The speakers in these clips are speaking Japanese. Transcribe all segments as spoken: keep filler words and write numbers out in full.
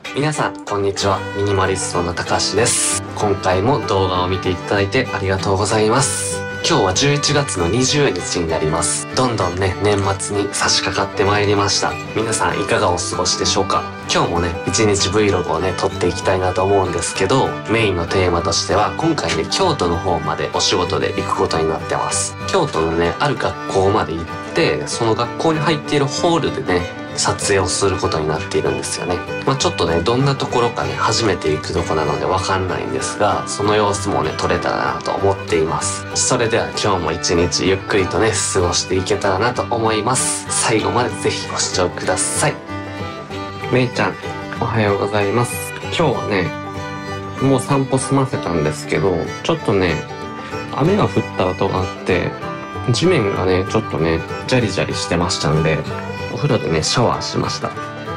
皆さんこんにちは、ミニマリストのたかしです。今回も動画を見ていただいてありがとうございます。今日はじゅういちがつのにじゅうにちになります。どんどんね、年末に差し掛かってまいりました。皆さんいかがお過ごしでしょうか？今日もね、いちにち Vlog をね、撮っていきたいなと思うんですけど、メインのテーマとしては、今回ね、京都の方までお仕事で行くことになってます。京都のね、ある学校まで行って、その学校に入っているホールでね、撮影をすることになっているんですよね。まあちょっとね、どんなところかね、初めて行くとこなのでわかんないんですが、その様子もね、撮れたらなと思っています。それでは今日も一日ゆっくりとね、過ごしていけたらなと思います。最後までぜひご視聴ください。めいちゃん、おはようございます。今日はね、もう散歩済ませたんですけど、ちょっとね、雨が降った後があって、地面がね、ちょっとね、ジャリジャリしてましたんで、お風呂でね、シャワーしました。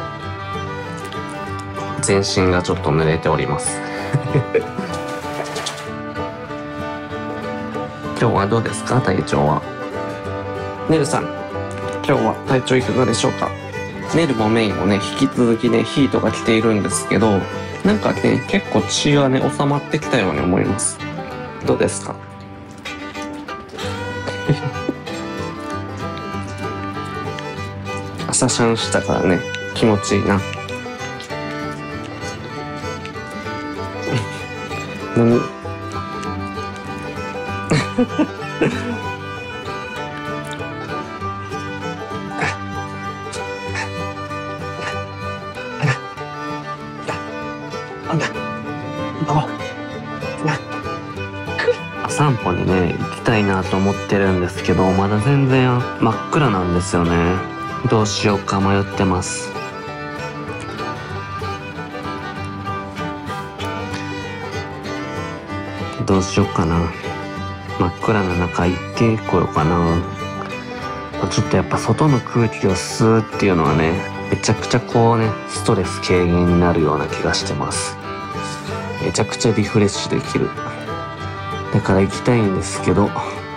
全身がちょっと濡れております今日はどうですか、体調は。ねるさん、今日は体調いかがでしょうか。ねるもメインもね、引き続きね、ヒートが来ているんですけど、なんかね、結構血がね、収まってきたように思います。どうですか朝シャンしたからね、気持ちいいな。何散歩にね、行きたいなと思ってるんですけど、まだ全然真っ暗なんですよね。どうしようか迷ってます。どうしようかな。真っ暗な中行ってこようかな。ちょっとやっぱ外の空気を吸うっていうのはね、めちゃくちゃこうね、ストレス軽減になるような気がしてます。めちゃくちゃリフレッシュできる。だから行きたいんですけど、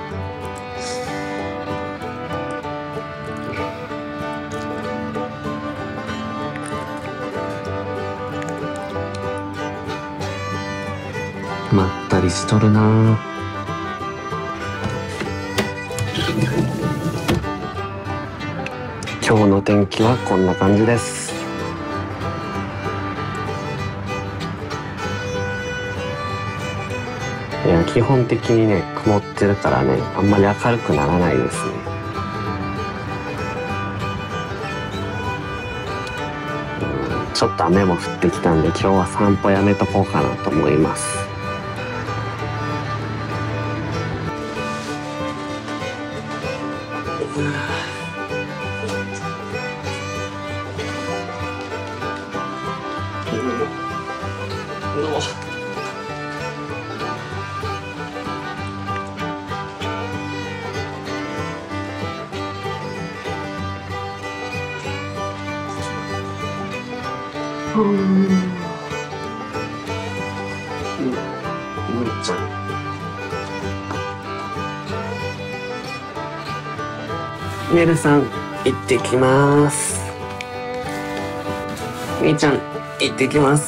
まったりしとるなぁ。今日の天気はこんな感じです。いや、基本的にね、曇ってるからね、あんまり明るくならないですね。うん、ちょっと雨も降ってきたんで、今日は散歩やめとこうかなと思います。うん、むいちゃん。ねるさん、行ってきます。みーちゃん、行ってきます。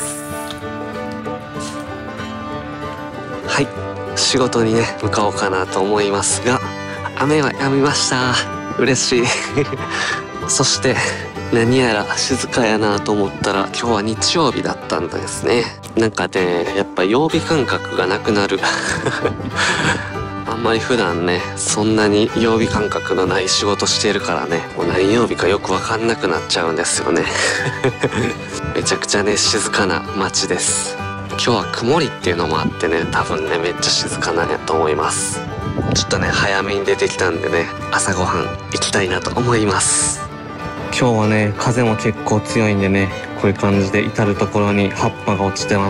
はい、仕事にね、向かおうかなと思いますが、雨は止みました。嬉しい。そして、何やら静かやなと思ったら、今日は日曜日だったんですね。なんかね、やっぱ曜日感覚がなくなる。あんまり普段ね、そんなに曜日感覚のない仕事してるからね、もう何曜日かよくわかんなくなっちゃうんですよね。めちゃくちゃね、静かな街です。今日は曇りっていうのもあってね、多分ね、めっちゃ静かなんやと思います。ちょっとね、早めに出てきたんでね、朝ごはん行きたいなと思います。今日はね、風も結構強いんでね、こういう感じで至る所に葉っぱが落ちてます。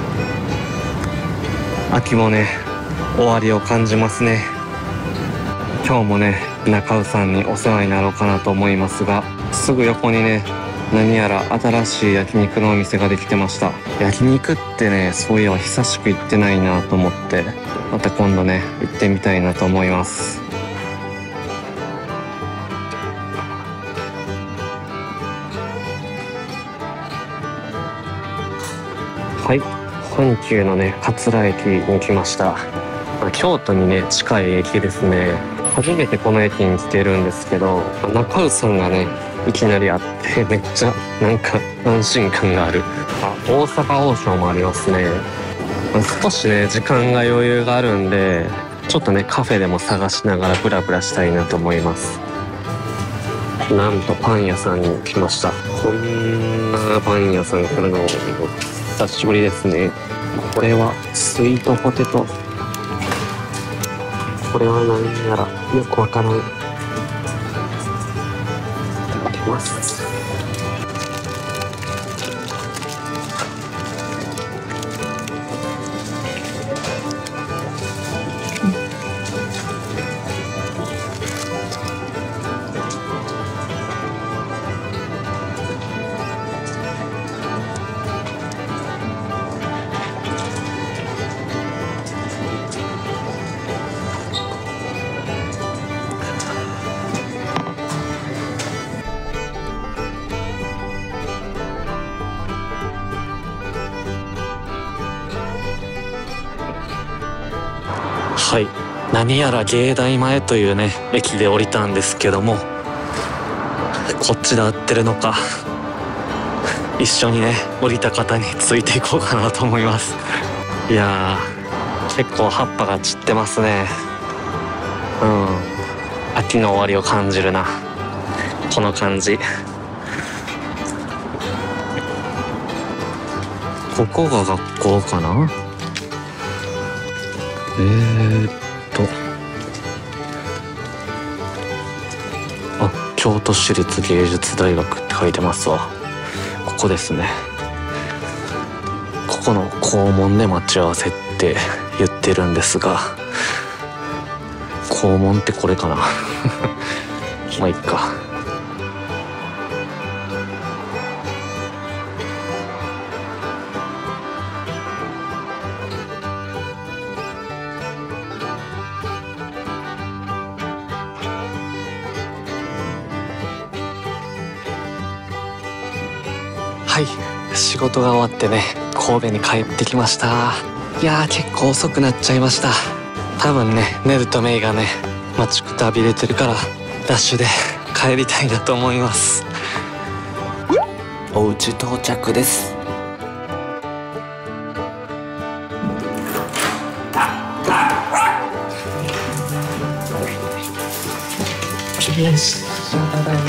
秋もね、終わりを感じますね。今日もね、中尾さんにお世話になろうかなと思いますが、すぐ横にね、何やら新しい焼肉のお店ができてました。焼肉ってね、そういえば久しく行ってないなと思って、また今度ね、行ってみたいなと思います。 はい、阪急のね桂駅に来ました。京都にね近い駅ですね。初めてこの駅に来てるんですけど、中尾さんがねいきなりあってめっちゃなんか安心感がある。あ、大阪王将もありますね。少しね時間が余裕があるんで、ちょっとねカフェでも探しながらブラブラしたいなと思います。なんとパン屋さんに来ました。こんなパン屋さん来るの久しぶりですね。これはスイートポテト、これは何やらよくわからん。いただきます。はい、何やら芸大前というね駅で降りたんですけども、こっちで合ってるのか一緒にね降りた方についていこうかなと思います。いやー結構葉っぱが散ってますね。うん、秋の終わりを感じるな、この感じ。ここが学校かな。えーっとあ、京都市立芸術大学って書いてますわ。ここですね。ここの校門で待ち合わせって言ってるんですが、校門ってこれかなまあいっか。はい、仕事が終わってね神戸に帰ってきました。いやー結構遅くなっちゃいました。多分ねネルとメイがね待ちくたびれてるからダッシュで帰りたいなと思います。お家到着です。よし、ただい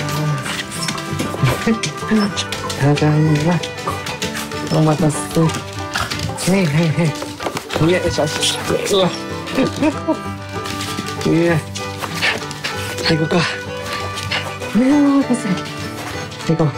まただいま、お待たせ。はいはいはい。よいしょ。うわ。いや。行こうか。お待たせ。行こう。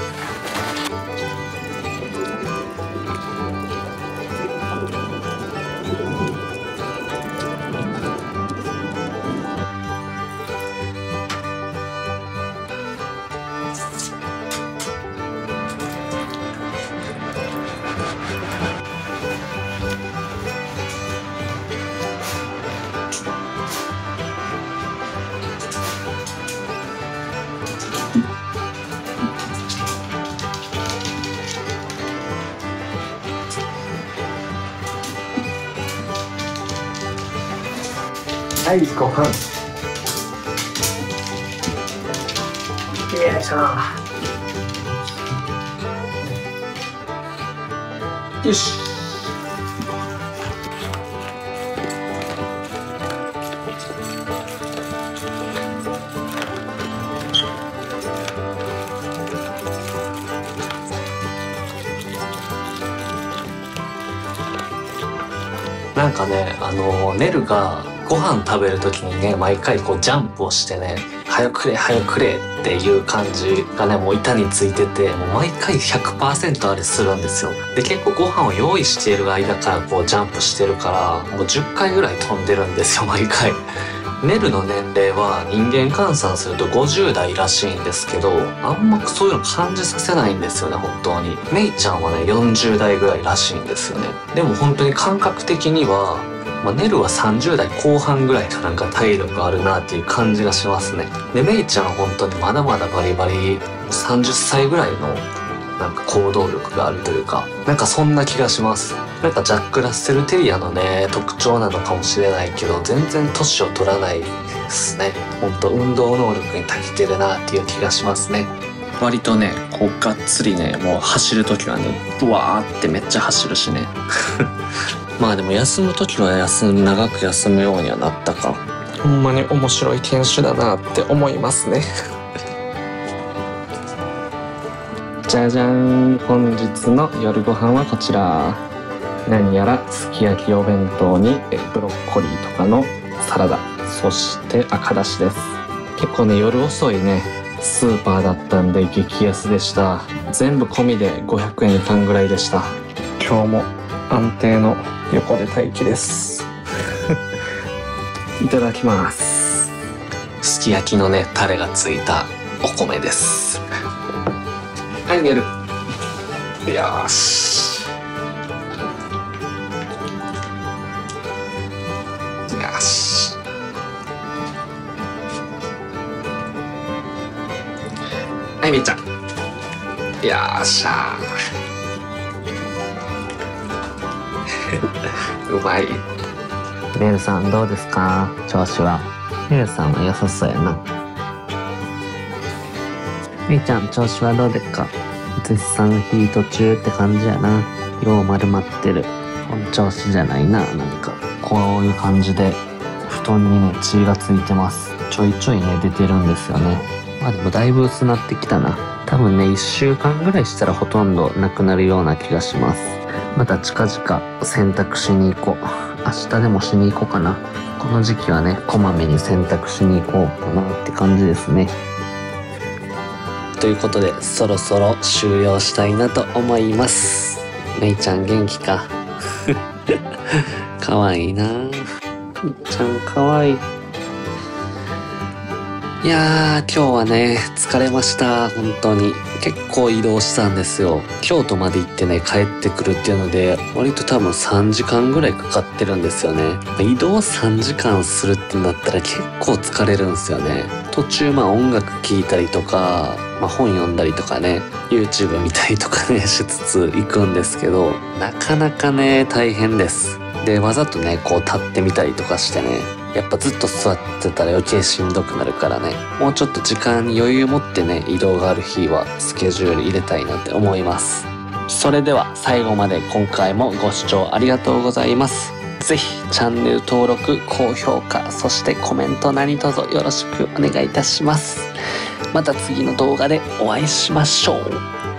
はい、ご飯。よいしょ。よし。なんかね、あのネルがご飯食べる時にね毎回こうジャンプをしてね「早くれ早くれ」っていう感じがねもう板についてて、もう毎回 ひゃくパーセント あれするんですよ。で結構ご飯を用意している間からこうジャンプしてるからもうじゅっかいぐらい飛んでるんですよ毎回。ネルの年齢は人間換算するとごじゅう代らしいんですけど、あんまそういうの感じさせないんですよね本当に。メイちゃんはねよんじゅう代ぐらいらしいんですよね。でも本当に感覚的にはまあ、ネルはさんじゅう代後半ぐらいのなんか体力あるなっていう感じがしますね。でメイちゃんは本当にまだまだバリバリさんじゅっさいぐらいのなんか行動力があるというか、なんかそんな気がします。 なんかジャック・ラッセル・テリアのね特徴なのかもしれないけど、全然年を取らないですね。ほんと運動能力に長けてるなっていう気がしますね。割とねこうがっつりね、もう走るときはねブワーってめっちゃ走るしねまあでも休むときは休む長く休むようにはなったか。ほんまに面白い犬種だなって思いますねじゃじゃん、本日の夜ご飯はこちら。何やらすき焼きお弁当にブロッコリーとかのサラダ、そして赤だしです。結構ね夜遅いねスーパーだったんで激安でした。全部込みでごひゃくえんいかんぐらいでした。今日も安定の横で待機ですいただきます。すき焼きのねタレがついたお米です。はい、寝る。よーしよし。はい、みーちゃん。よーしゃーうまい。 レルさんどうですか、調子は。レルさんは良さそうやな。みーちゃん調子はどうでっか。絶賛ヒート中って感じやな。よう丸まってる。本調子じゃないな。なんかこういう感じで布団にね血がついてます。ちょいちょいね出てるんですよね。まあでもだいぶ薄なってきたな。多分ねいっしゅうかんぐらいしたらほとんどなくなるような気がします。また近々洗濯しに行こう。明日でもしに行こうかな。この時期はねこまめに洗濯しに行こうかなって感じですね。 ということでそろそろ終了したいなと思います。めいちゃん元気かかわいいな。めいちゃんかわいい。いやー今日はね疲れました。本当に結構移動したんですよ。京都まで行ってね帰ってくるっていうので割と多分さんじかんぐらいかかってるんですよね。移動さんじかんするってなったら結構疲れるんですよね。途中まあ音楽聴いたりとか、まあ、本読んだりとかね YouTube 見たりとかねしつつ行くんですけど、なかなかね大変です。でわざとねこう立ってみたりとかしてね、やっぱずっと座ってたら余計しんどくなるからね、もうちょっと時間に余裕持ってね移動がある日はスケジュール入れたいなって思います。それでは最後まで今回もご視聴ありがとうございます。ぜひチャンネル登録、高評価、そしてコメント何卒よろしくお願いいたします。また次の動画でお会いしましょう。